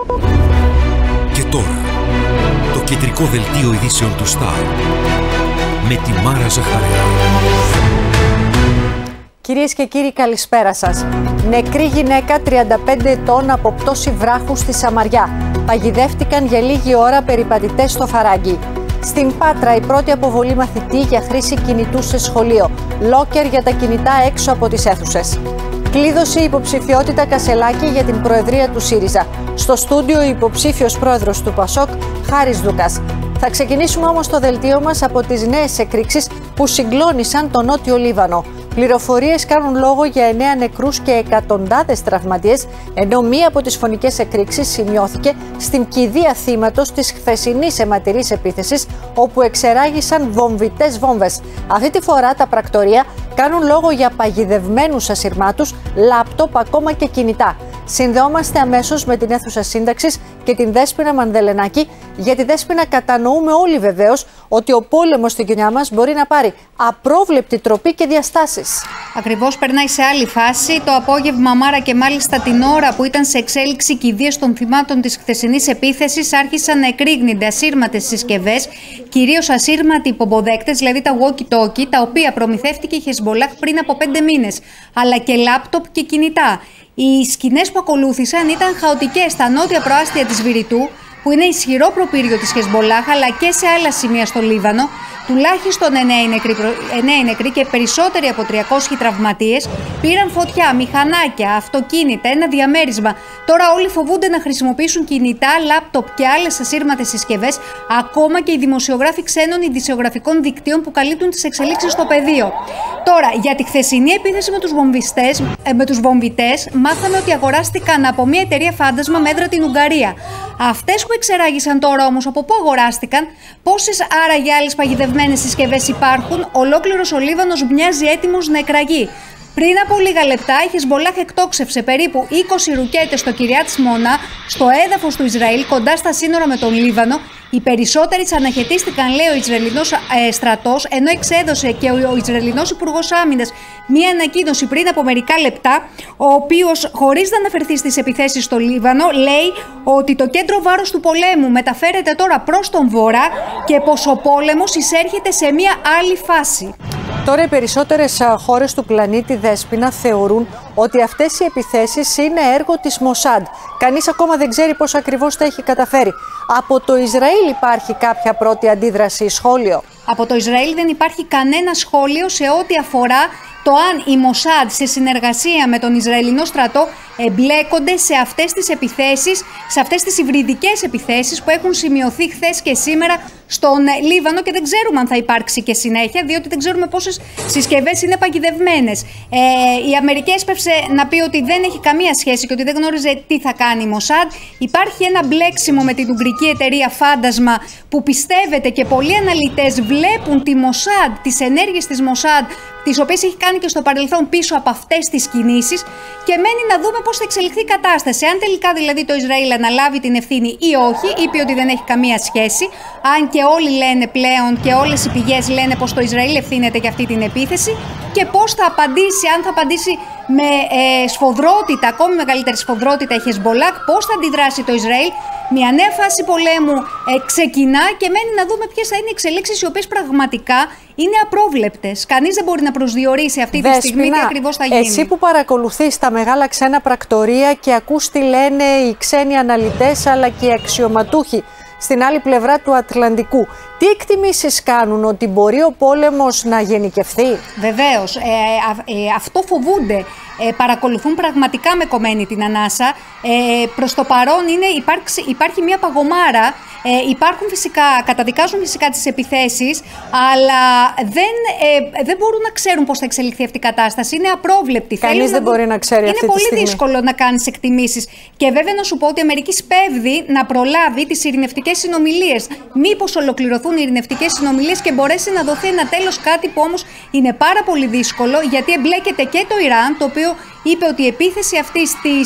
Και τώρα, το κεντρικό δελτίο ειδήσεων του Star με τη Μάρα Ζαχαρέα. Κυρίες και κύριοι, καλησπέρα σας. Νεκρή γυναίκα 35 ετών από πτώση βράχου στη Σαμαριά. Παγιδεύτηκαν για λίγη ώρα περιπατητές στο Φαράγγι. Στην Πάτρα, η πρώτη αποβολή μαθητή για χρήση κινητού σε σχολείο. Λόκερ για τα κινητά έξω από τις αίθουσες. Κλείδωσε η υποψηφιότητα Κασελάκη για την προεδρία του ΣΥΡΙΖΑ. Στο στούντιο, ο υποψήφιος πρόεδρος του ΠΑΣΟΚ, Χάρης Δούκας. Θα ξεκινήσουμε όμως το δελτίο μας από τις νέες εκρήξεις που συγκλώνησαν τον Νότιο Λίβανο. Πληροφορίες κάνουν λόγο για 9 νεκρούς και εκατοντάδες τραυματίες, ενώ μία από τις φωνικές εκρήξεις σημειώθηκε στην κηδεία θύματος της χθεσινής αιματηρής επίθεσης, όπου εξεράγησαν βομβιτές βόμβες. Αυτή τη φορά τα πρακτορία κάνουν λόγο για παγιδευμένους ασυρμάτους, λάπτοπ, ακόμα και κινητά. Συνδεόμαστε αμέσως με την αίθουσα σύνταξης και την Δέσποινα Μανδελενάκη, γιατί Δέσποινα, κατανοούμε όλοι βεβαίως ότι ο πόλεμος στην κοινιά μας μπορεί να πάρει απρόβλεπτη τροπή και διαστάσεις. Ακριβώς, περνάει σε άλλη φάση. Το απόγευμα, Μάρα, και μάλιστα την ώρα που ήταν σε εξέλιξη κηδείες των θυμάτων της χθεσινής επίθεσης, άρχισαν να εκρήγνονται ασύρματες συσκευές, κυρίως ασύρματοι υποδέκτες, δηλαδή τα walkie-talkie, τα οποία προμηθεύτηκε η Χεσμπολάχ πριν από 5 μήνες, αλλά και λάπτοπ και κινητά. Οι σκηνές που ακολούθησαν ήταν χαοτικές στα νότια προάστια της Βηρητού, που είναι ισχυρό προπύργιο της Χεσμπολάχ, αλλά και σε άλλα σημεία στο Λίβανο. Τουλάχιστον 9 νεκροί και περισσότεροι από 300 τραυματίες. Πήραν φωτιά, μηχανάκια, αυτοκίνητα, ένα διαμέρισμα. Τώρα όλοι φοβούνται να χρησιμοποιήσουν κινητά, λάπτοπ και άλλες ασύρματες συσκευές, ακόμα και οι δημοσιογράφοι ξένων ειδησιογραφικών δικτύων που καλύπτουν τις εξελίξεις στο πεδίο. Τώρα, για τη χθεσινή επίθεση με τους βομβιτές, μάθαμε ότι αγοράστηκαν από μια εταιρεία φάντασμα με έδρα την Ουγγαρία. Αυτές που εξεράγησαν τώρα όμως, από πού αγοράστηκαν, πόσες άραγε άλλες παγιδευμένες συσκευές υπάρχουν, ολόκληρος ο Λίβανος μοιάζει έτοιμος να εκραγεί. Πριν από λίγα λεπτά, η Χεσμπολάχ εκτόξευσε περίπου 20 ρουκέτες στο Κυριάτ Σμονά, στο έδαφος του Ισραήλ, κοντά στα σύνορα με τον Λίβανο. Οι περισσότεροι αναχαιτίστηκαν, λέει ο Ισραηλινός στρατός, ενώ εξέδωσε και ο Ισραηλινός Υπουργός Άμυνας μία ανακοίνωση πριν από μερικά λεπτά, ο οποίος, χωρίς να αναφερθεί στις επιθέσεις στο Λίβανο, λέει ότι το κέντρο βάρος του πολέμου μεταφέρεται τώρα προς τον βορρά και πως ο πόλεμος εισέρχεται σε μία άλλη φάση. Τώρα οι περισσότερες χώρες του πλανήτη, Δέσποινα, θεωρούν ότι αυτές οι επιθέσεις είναι έργο της Μοσάντ. Κανείς ακόμα δεν ξέρει πώς ακριβώς τα έχει καταφέρει. Από το Ισραήλ υπάρχει κάποια πρώτη αντίδραση, σχόλιο? Από το Ισραήλ δεν υπάρχει κανένα σχόλιο σε ό,τι αφορά το αν η Μοσάντ σε συνεργασία με τον Ισραηλινό στρατό εμπλέκονται σε αυτές τις επιθέσεις, σε αυτές τις υβριδικές επιθέσεις που έχουν σημειωθεί χθες και σήμερα στον Λίβανο, και δεν ξέρουμε αν θα υπάρξει και συνέχεια, διότι δεν ξέρουμε πόσες συσκευές είναι παγιδευμένες. Η Αμερική έσπευσε να πει ότι δεν έχει καμία σχέση και ότι δεν γνώριζε τι θα κάνει η Μοσάντ. Υπάρχει ένα μπλέξιμο με την ουγγρική εταιρεία Φάντασμα, που πιστεύετε και πολλοί αναλυτές βλέπουν τη Μοσάντ, τις ενέργειες της Μοσάντ, τις οποίες έχει κάνει και στο παρελθόν, πίσω από αυτές τις κινήσεις, και μένει να δούμε πώς θα εξελιχθεί η κατάσταση. Αν τελικά δηλαδή το Ισραήλ αναλάβει την ευθύνη ή όχι, είπε ότι δεν έχει καμία σχέση, αν και όλοι λένε πλέον και όλες οι πηγές λένε πως το Ισραήλ ευθύνεται για αυτή την επίθεση, και πώς θα απαντήσει, αν θα απαντήσει με σφοδρότητα, ακόμη μεγαλύτερη σφοδρότητα η Χεσμπολάχ, πώς θα αντιδράσει το Ισραήλ. Μια νέα φάση πολέμου ξεκινά και μένει να δούμε ποιες θα είναι οι εξελίξεις, οι οποίες πραγματικά είναι απρόβλεπτες. Κανείς δεν μπορεί να προσδιορίσει αυτή τη στιγμή τι ακριβώς θα γίνει. Εσύ που παρακολουθείς τα μεγάλα ξένα πρακτορία και ακούς τι λένε οι ξένοι αναλυτές αλλά και οι αξιωματούχοι στην άλλη πλευρά του Ατλαντικού, τι εκτιμήσεις κάνουν, ότι μπορεί ο πόλεμος να γενικευθεί? Βεβαίως, αυτό φοβούνται. Παρακολουθούν πραγματικά με κομμένη την ανάσα. Προς το παρόν υπάρχει μια παγωμάρα. Καταδικάζουν φυσικά τις επιθέσεις, αλλά δεν μπορούν να ξέρουν πώς θα εξελιχθεί αυτή η κατάσταση. Είναι απρόβλεπτη. Κανείς δεν μπορεί να ξέρει αυτή τη στιγμή. Είναι πολύ δύσκολο να κάνεις εκτιμήσεις. Και βέβαια να σου πω ότι η Αμερική σπέβδει να προλάβει τις ειρηνευτικές συνομιλίες. Μήπως ολοκληρωθούν οι ειρηνευτικές συνομιλίες και μπορέσει να δοθεί ένα τέλος, κάτι που όμως είναι πάρα πολύ δύσκολο, γιατί εμπλέκεται και το Ιράν, το οποίο είπε ότι η επίθεση αυτή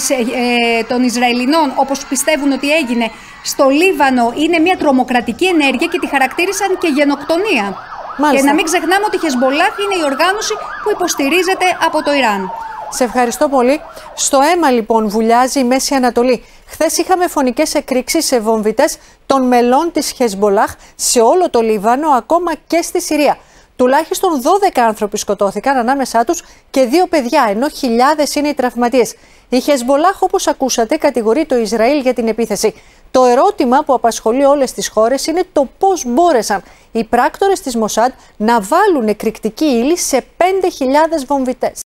των Ισραηλινών, όπως πιστεύουν ότι έγινε στο Λίβανο, είναι μια τρομοκρατική ενέργεια και τη χαρακτήρισαν και γενοκτονία. Μάλιστα. Και να μην ξεχνάμε ότι η Χεσμπολάχ είναι η οργάνωση που υποστηρίζεται από το Ιράν. Σε ευχαριστώ πολύ. Στο αίμα λοιπόν βουλιάζει η Μέση Ανατολή. Χθες είχαμε φωνικές εκρήξεις σε βομβιτές των μελών της Χεσμπολάχ σε όλο το Λίβανο, ακόμα και στη Συρία. Τουλάχιστον 12 άνθρωποι σκοτώθηκαν, ανάμεσά τους και 2 παιδιά, ενώ χιλιάδες είναι οι τραυματίες. Η Χεσμπολάχ, όπως ακούσατε, κατηγορεί το Ισραήλ για την επίθεση. Το ερώτημα που απασχολεί όλες τις χώρες είναι το πώς μπόρεσαν οι πράκτορες της Μοσάντ να βάλουν εκρηκτική ύλη σε 5.000 βομβιτές.